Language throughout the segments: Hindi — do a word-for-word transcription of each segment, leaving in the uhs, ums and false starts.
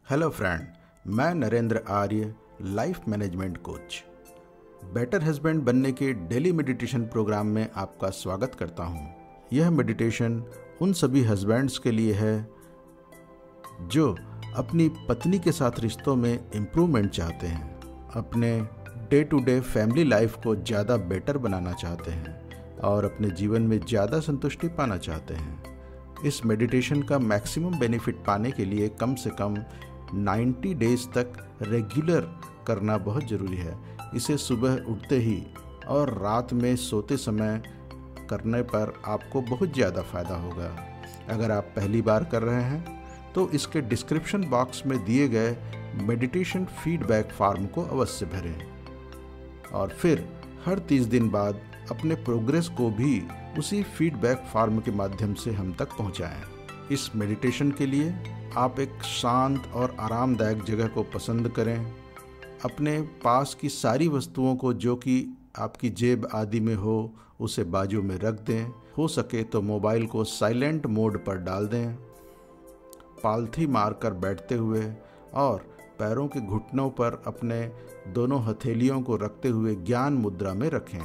हेलो फ्रेंड, मैं Narendra Arya, life management coach. Better husband बनने के डेली मेडिटेशन प्रोग्राम में आपका स्वागत करता हूं। यह मेडिटेशन उन सभी हस्बैंड्स के लिए है जो अपनी पत्नी के साथ रिश्तों में इम्प्रूवमेंट चाहते हैं, अपने day to day family life को ज़्यादा बेटर बनाना चाहते हैं और अपने जीवन में ज़्यादा संतुष्टि पाना चाहते हैं। इस मेडिटेशन का मैक्सिमम बेनिफिट पाने के लिए कम से कम नब्बे डेज तक रेगुलर करना बहुत ज़रूरी है। इसे सुबह उठते ही और रात में सोते समय करने पर आपको बहुत ज़्यादा फ़ायदा होगा। अगर आप पहली बार कर रहे हैं तो इसके डिस्क्रिप्शन बॉक्स में दिए गए मेडिटेशन फीडबैक फॉर्म को अवश्य भरें और फिर हर तीस दिन बाद अपने प्रोग्रेस को भी उसी फीडबैक फॉर्म के माध्यम से हम तक पहुंचाएं। इस मेडिटेशन के लिए आप एक शांत और आरामदायक जगह को पसंद करें। अपने पास की सारी वस्तुओं को जो कि आपकी जेब आदि में हो उसे बाजू में रख दें। हो सके तो मोबाइल को साइलेंट मोड पर डाल दें। पालथी मारकर बैठते हुए और पैरों के घुटनों पर अपने दोनों हथेलियों को रखते हुए ज्ञान मुद्रा में रखें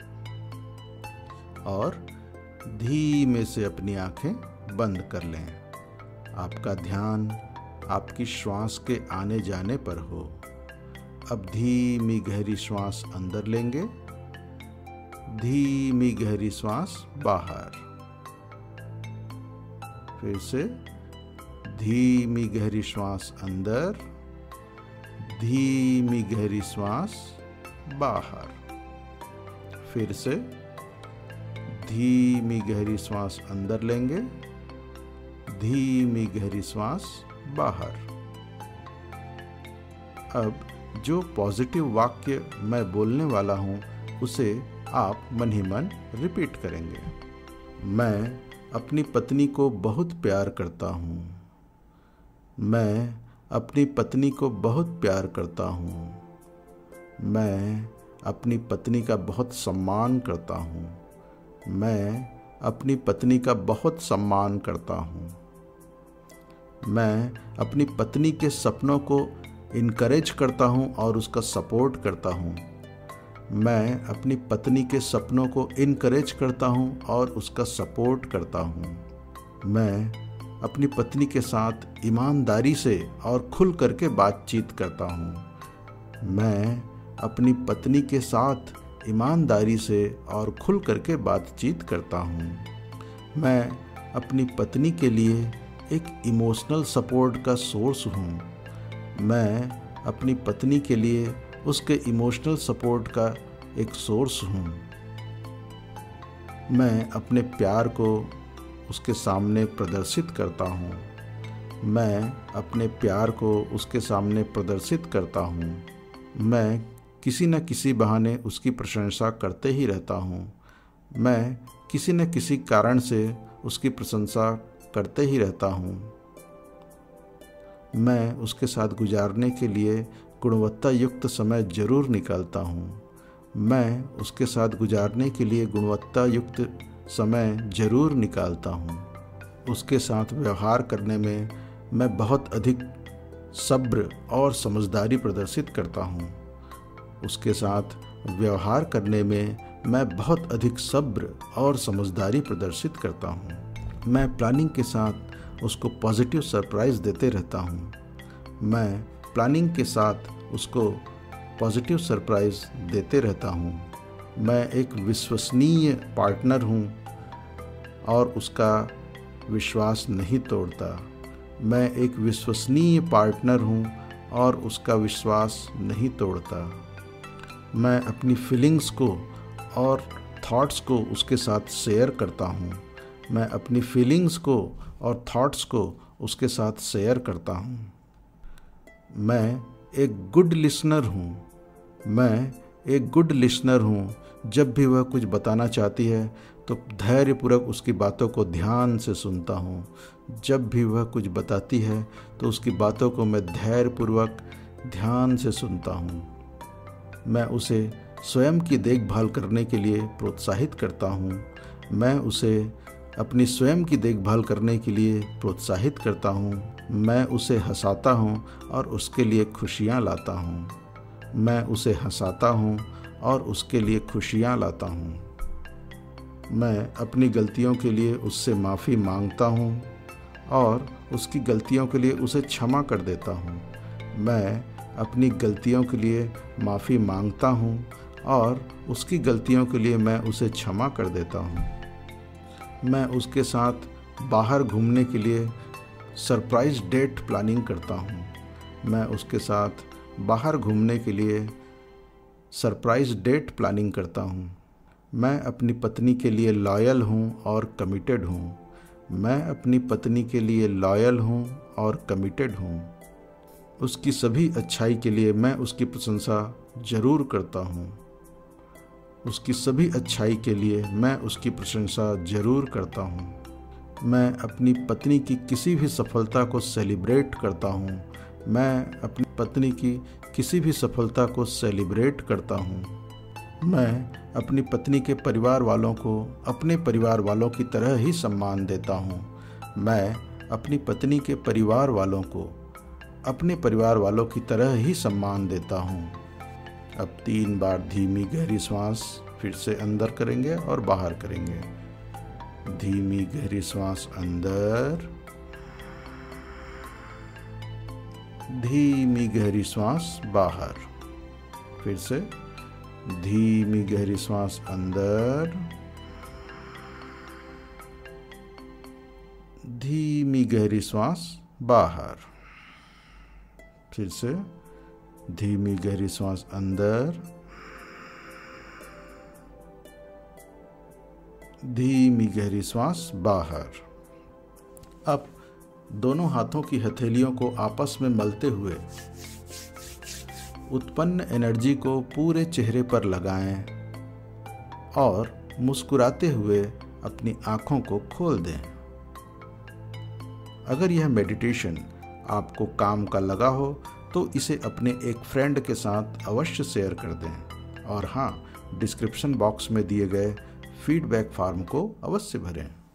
और धीमे से अपनी आंखें बंद कर लें। आपका ध्यान आपकी श्वास के आने जाने पर हो। अब धीमी गहरी श्वास अंदर लेंगे, धीमी गहरी श्वास बाहर। फिर से धीमी गहरी श्वास अंदर, धीमी गहरी श्वास बाहर। फिर से धीमी गहरी श्वास अंदर लेंगे, धीमी गहरी श्वास बाहर। अब जो पॉजिटिव वाक्य मैं बोलने वाला हूँ उसे आप मन ही मन रिपीट करेंगे। मैं अपनी पत्नी को बहुत प्यार करता हूँ। मैं अपनी पत्नी को बहुत प्यार करता हूँ। मैं अपनी पत्नी का बहुत सम्मान करता हूँ। मैं अपनी पत्नी का बहुत सम्मान करता हूँ। मैं अपनी पत्नी के सपनों को इनकरेज करता हूँ और उसका सपोर्ट करता हूँ। मैं अपनी पत्नी के सपनों को इनकरेज करता हूँ और उसका सपोर्ट करता हूँ। मैं अपनी पत्नी के साथ ईमानदारी से और खुल करके बातचीत करता हूँ। मैं अपनी पत्नी के साथ ईमानदारी से और खुल करके बातचीत करता हूँ। मैं अपनी पत्नी के लिए एक इमोशनल सपोर्ट का सोर्स हूँ। मैं अपनी पत्नी के लिए उसके इमोशनल सपोर्ट का एक सोर्स हूँ। मैं अपने प्यार को उसके सामने प्रदर्शित करता हूँ। मैं अपने प्यार को उसके सामने प्रदर्शित करता हूँ। मैं किसी न किसी बहाने उसकी प्रशंसा करते ही रहता हूँ। मैं किसी न किसी कारण से उसकी प्रशंसा करते ही रहता हूँ। मैं उसके साथ गुजारने के लिए गुणवत्ता युक्त समय जरूर निकालता हूँ। मैं उसके साथ गुजारने के लिए गुणवत्ता युक्त समय जरूर निकालता हूँ। उसके साथ व्यवहार करने में मैं बहुत अधिक सब्र और समझदारी प्रदर्शित करता हूँ। उसके साथ व्यवहार करने में मैं बहुत अधिक सब्र और समझदारी प्रदर्शित करता हूँ। मैं प्लानिंग के साथ उसको पॉजिटिव सरप्राइज़ देते रहता हूँ। मैं प्लानिंग के साथ उसको पॉजिटिव सरप्राइज़ देते रहता हूँ। मैं एक विश्वसनीय पार्टनर हूँ और उसका विश्वास नहीं तोड़ता। मैं एक विश्वसनीय पार्टनर हूँ और उसका विश्वास नहीं तोड़ता। मैं अपनी फीलिंग्स को और थॉट्स को उसके साथ शेयर करता हूँ। मैं अपनी फीलिंग्स को और थॉट्स को उसके साथ शेयर करता हूँ। मैं एक गुड लिसनर हूँ। मैं एक गुड लिसनर हूँ। जब भी वह कुछ बताना चाहती है तो धैर्यपूर्वक उसकी बातों को ध्यान से सुनता हूँ। जब भी वह कुछ बताती है तो उसकी बातों को मैं धैर्यपूर्वक ध्यान से सुनता हूँ। मैं उसे स्वयं की देखभाल करने के लिए प्रोत्साहित करता हूँ। मैं उसे अपनी स्वयं की देखभाल करने के लिए प्रोत्साहित करता हूँ। मैं उसे हंसाता हूँ और उसके लिए खुशियाँ लाता हूँ। मैं उसे हंसाता हूँ और उसके लिए खुशियाँ लाता हूँ। मैं अपनी गलतियों के लिए उससे माफ़ी मांगता हूँ और उसकी गलतियों के लिए उसे क्षमा कर देता हूँ। मैं अपनी गलतियों के लिए माफ़ी मांगता हूँ और उसकी गलतियों के लिए मैं उसे क्षमा कर देता हूँ। मैं उसके साथ बाहर घूमने के लिए सरप्राइज़ डेट प्लानिंग करता हूँ। मैं उसके साथ बाहर घूमने के लिए सरप्राइज़ डेट प्लानिंग करता हूँ। मैं अपनी पत्नी के लिए लॉयल हूँ और कमिटेड हूँ। मैं अपनी पत्नी के लिए लॉयल हूँ और कमिटेड हूँ। उसकी सभी अच्छाई के लिए मैं उसकी प्रशंसा ज़रूर करता हूँ। उसकी सभी अच्छाई के लिए मैं उसकी प्रशंसा ज़रूर करता हूँ। मैं अपनी पत्नी की किसी भी सफलता को सेलिब्रेट करता हूँ। मैं अपनी पत्नी की किसी भी सफलता को सेलिब्रेट करता हूँ। मैं अपनी पत्नी के परिवार वालों को अपने परिवार वालों की तरह ही सम्मान देता हूँ। मैं अपनी पत्नी के परिवार वालों को अपने परिवार वालों की तरह ही सम्मान देता हूँ। अब तीन बार धीमी गहरी सांस फिर से अंदर करेंगे और बाहर करेंगे। धीमी गहरी सांस अंदर, धीमी गहरी सांस बाहर। फिर से धीमी गहरी सांस अंदर, धीमी गहरी सांस बाहर। फिर से धीमी गहरी सांस अंदर, धीमी गहरी सांस बाहर। अब दोनों हाथों की हथेलियों को आपस में मलते हुए उत्पन्न एनर्जी को पूरे चेहरे पर लगाएं और मुस्कुराते हुए अपनी आँखों को खोल दें। अगर यह मेडिटेशन आपको काम का लगा हो तो इसे अपने एक फ्रेंड के साथ अवश्य शेयर कर दें और हाँ, डिस्क्रिप्शन बॉक्स में दिए गए फीडबैक फॉर्म को अवश्य भरें।